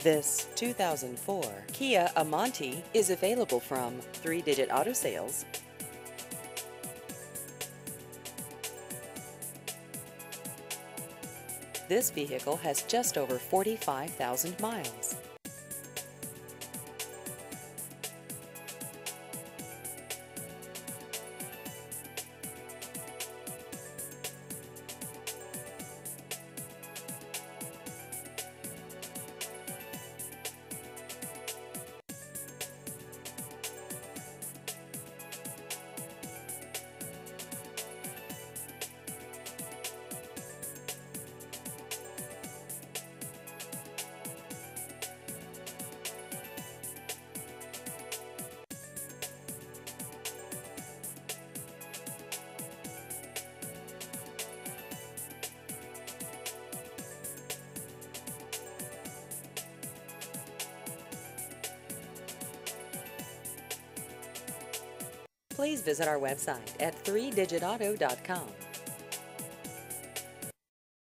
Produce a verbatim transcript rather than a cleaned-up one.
This two thousand four Kia Amanti is available from Three Digit Auto Sales. This vehicle has just over forty-five thousand miles. Please visit our website at three digit auto dot com.